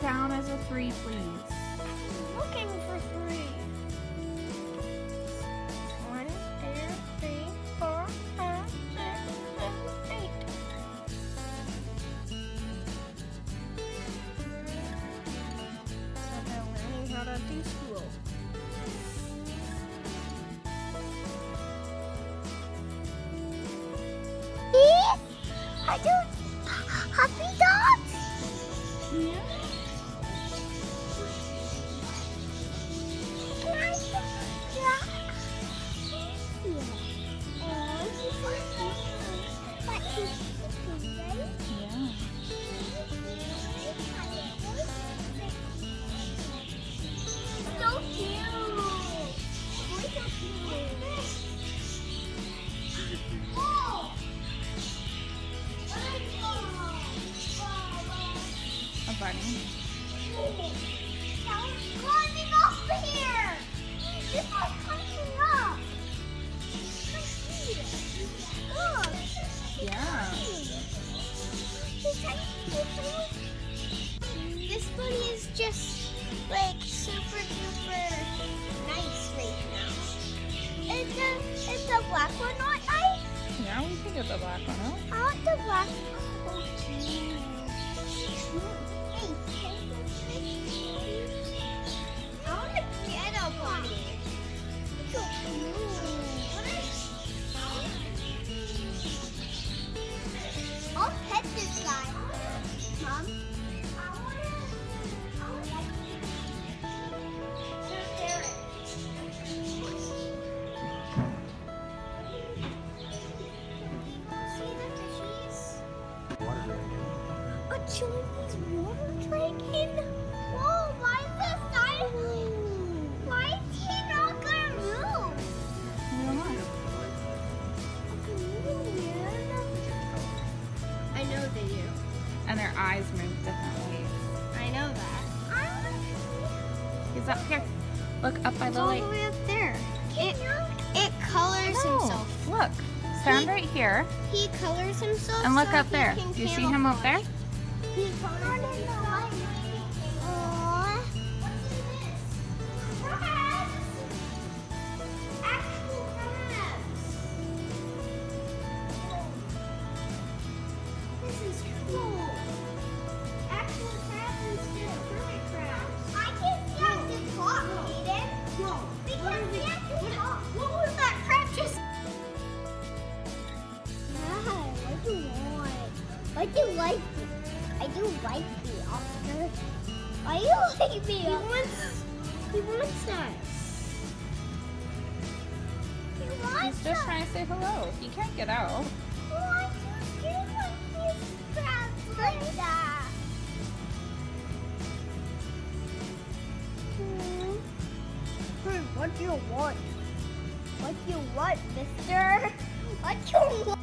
down as a 3, please. Looking for 3. 1, 2, 3, 4, 5, 6, 7, 8. So they're learning how to do school. I do happy dogs. Yeah. Bunny. Now it's climbing up here. This one's climbing up. Look. Yeah. This bunny is just like super duper nice right now. It's a black one, not nice. Yeah, we can get the black one out. I want the black one. Oh, geez. I want to get a bunny. So cute. I'll pet this guy. Mom? See the fishies? A Chinese water dragon? Whoa, why is this side? Why is he not gonna move? I know they do. And their eyes move different ways. I know that. He's up here. Look up by It's the all lake. the way up there. It colors himself. Look, stand right here He colors himself. and look so up he there. can Do you see him up there? He colors himself. Aww. Crabs. Actual crabs. This is cool. Actual crabs instead of perfect crabs. I can see at the top, Aiden. No. We can see at the top. What was that crab just? What do you want? What do you like? I do like the Oscar. Why you like me? He wants us. He wants He's just us. trying to say hello. He can't get out. Why do you like these crabs like that? What do you want? What do you want, mister? What do you want?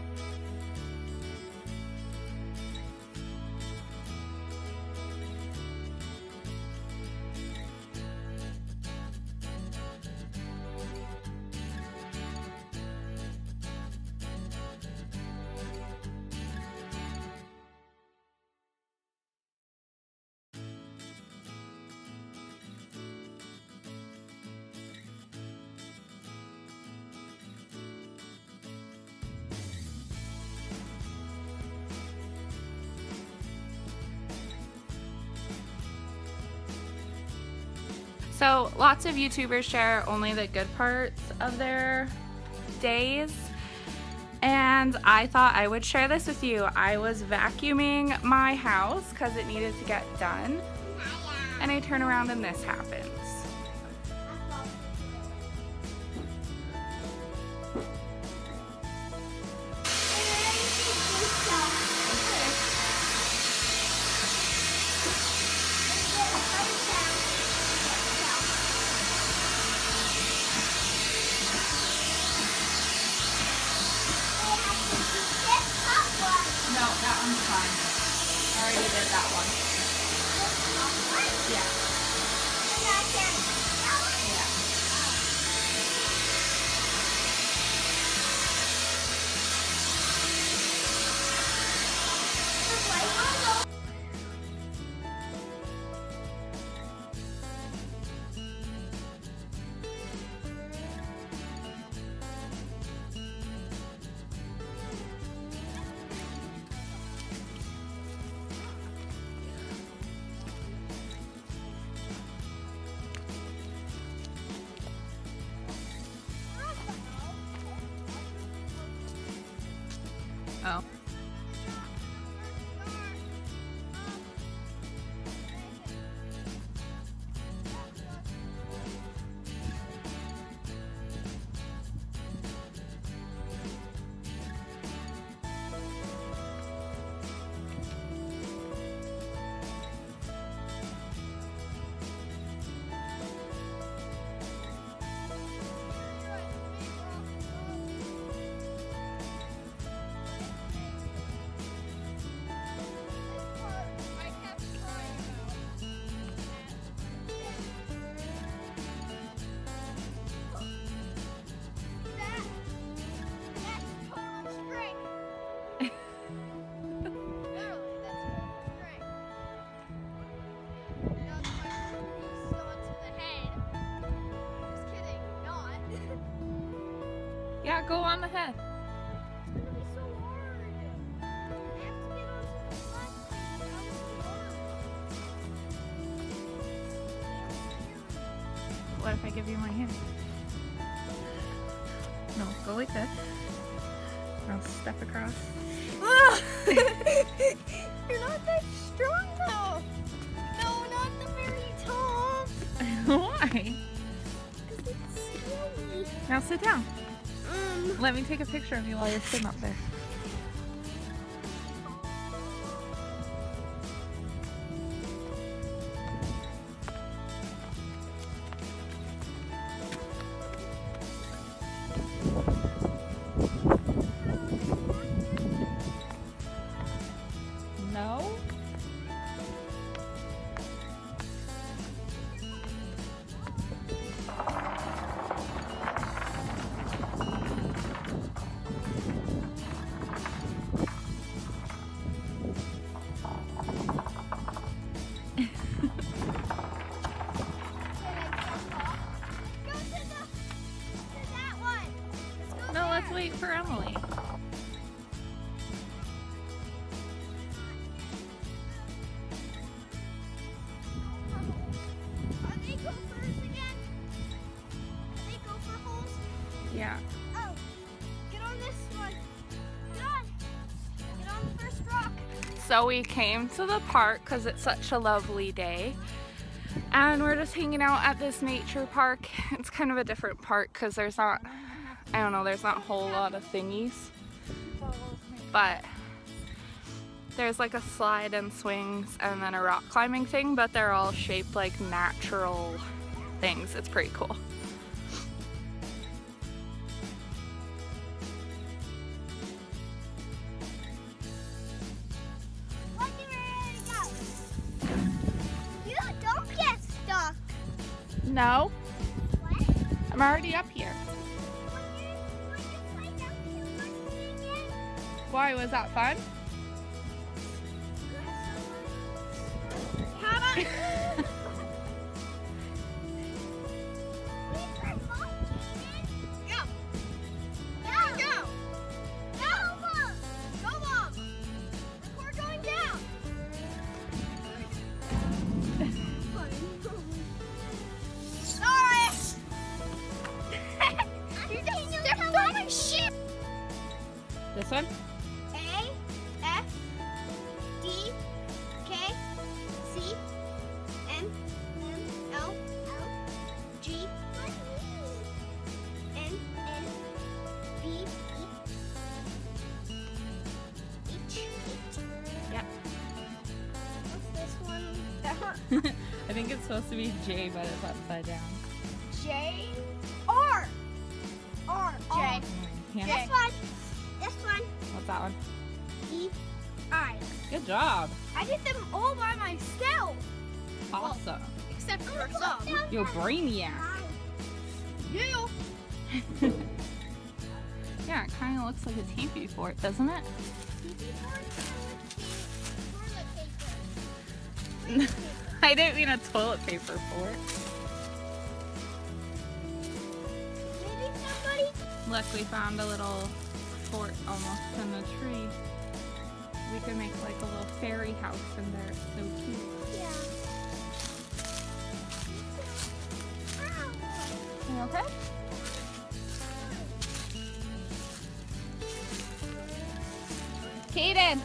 So lots of YouTubers share only the good parts of their days, and I thought I would share this with you. I was vacuuming my house because it needed to get done, and I turn around and this happens. No, that one's fine. I already did that one. Yeah. Oh. Yeah, go on ahead. It's gonna be so hard. I have to get onto the What if I give you my hand? No, go like this. I'll step across. You're not that strong though. No, not the very top. Why? Because it's scary. Now sit down. Let me take a picture of you while you're sitting up there. No? No, let's wait for Emily. Yeah. Oh, get on this one. Get on. Get on the first rock. So we came to the park because it's such a lovely day. And we're just hanging out at this nature park. It's kind of a different park because there's not, I don't know, there's not a whole lot of thingies. But there's like a slide and swings and then a rock climbing thing, but they're all shaped like natural things. It's pretty cool. You don't get stuck. No, What? I'm already up here. Why, was that fun? This one? A, F, D, K, C, M, L, G, N, B, H. Yep. What's this one? I think it's supposed to be J, but it's upside down. J, R, R, J. Yeah. This one. This one. What's that one? E, I. Good job. I did them all by myself. Awesome. Except for some. You're brainiac. You. Yeah, it kind of looks like a teepee fort, doesn't it? I didn't mean a toilet paper fort. Maybe somebody. Look, we found a little fort almost in the tree. We could make like a little fairy house in there. It's so cute. Yeah. You okay? Kaden.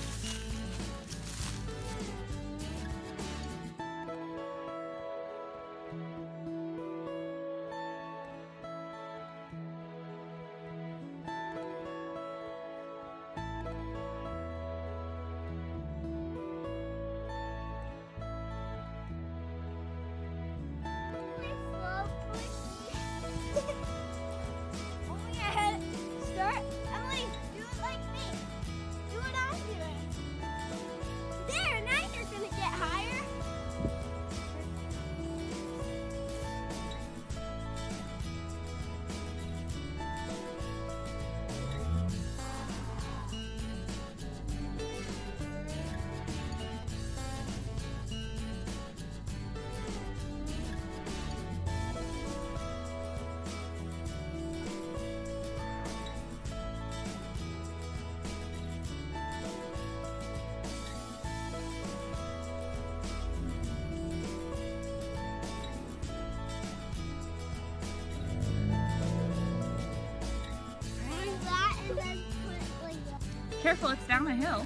Careful, it's down the hill.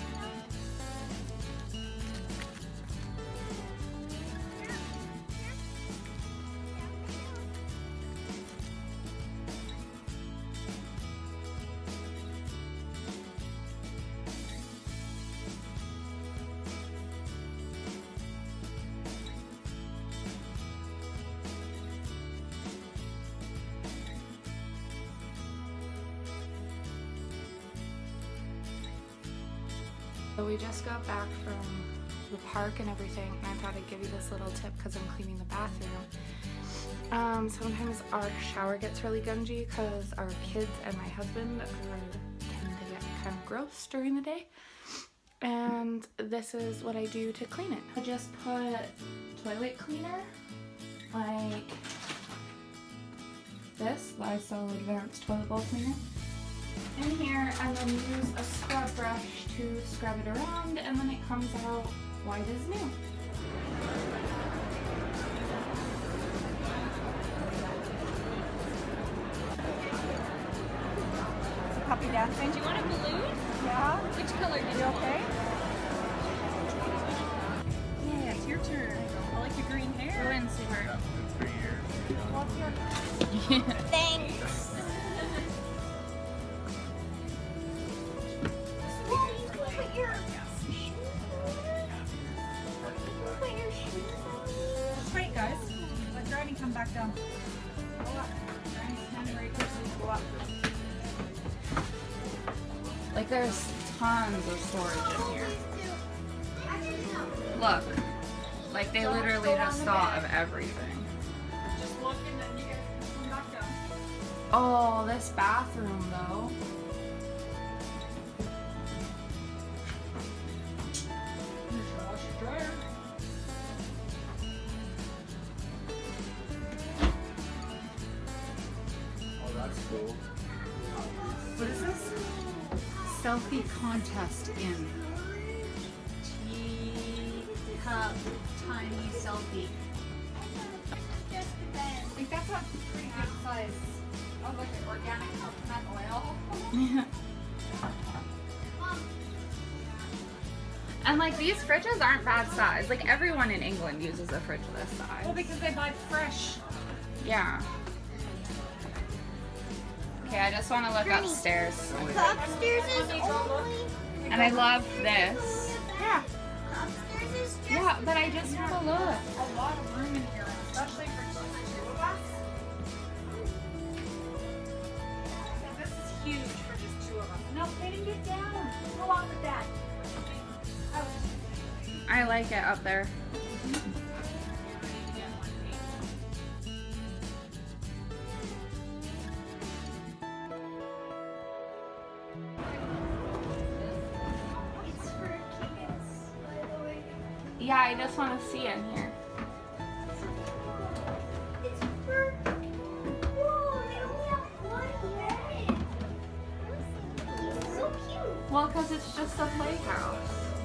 So we just got back from the park and everything, and I thought I'd give you this little tip because I'm cleaning the bathroom. Sometimes our shower gets really gungy because our kids and my husband tend to get kind of gross during the day. And this is what I do to clean it. I just put toilet cleaner, like this, Lysol Advanced Toilet Bowl Cleaner, in here, and then use a scrub brush to scrub it around, and then it comes out white as new. Puppy dancing. Do you want a balloon? Yeah. Which color did you Okay. Yeah, it's your turn. I like your green hair. Go in, Seymour. Thanks. Well, you can put your shoes on. Wait, guys. Let Granny come back down. Go up. Granny's standing very close. Go up. Like there's tons of storage in here. Look, like they literally just thought of everything. Just look and then you guys can come back down. Oh, this bathroom though. Here's your washer dryer. Oh, that's cool. What is this? Selfie contest in teacup tiny selfie. I think that's a pretty good size. Oh, look at organic coconut oil. And like these fridges aren't bad size. Like everyone in England uses a fridge this size. Well, because they buy fresh. Yeah. Okay, I just want to look upstairs. The upstairs is only. And I love this. Yeah. Upstairs is just. Yeah, but I just want to look. A lot of room in here, especially for just the two of us. And this is huge for just two of us. No, Kaden, get down. Go on with that. I like it up there. It's for kids, by the way. Yeah, I just want to see in here. It's for. Whoa, they only have one bed. It's so cute. Well, because it's just a playhouse.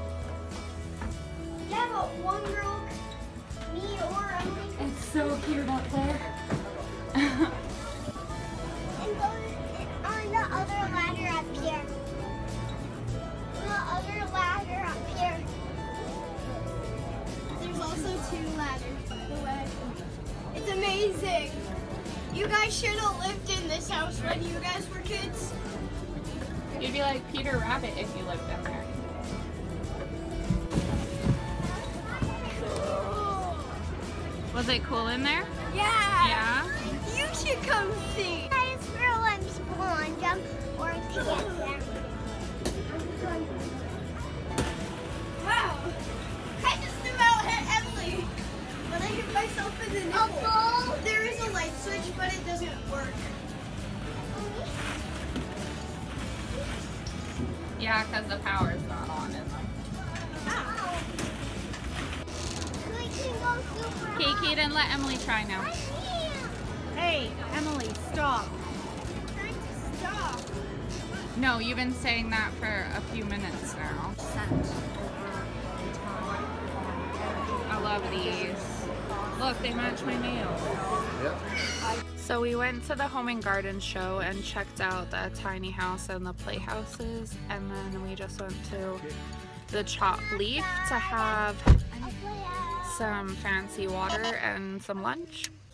Yeah, but one girl, me or Emily, It's so cute up there. and go on the other ladder up here. You guys should have lived in this house when you guys were kids. You'd be like Peter Rabbit if you lived in there. Was it cool in there? Yeah. Yeah? You should come see. Guys, girl, I'm spawn jump or together. Wow. I just about hit Emily. But I hit myself in the nipple. There is a light switch, but it doesn't work. Yeah, because the power's not on, is it? Okay, Kaden, let Emily try now. Hey, Emily, stop. Stop. No, you've been saying that for a few minutes now. I love these. Look, they match my nails. Yep. So we went to the Home and Garden show and checked out the tiny house and the playhouses, and then we just went to the Chopped Leaf to have some fancy water and some lunch.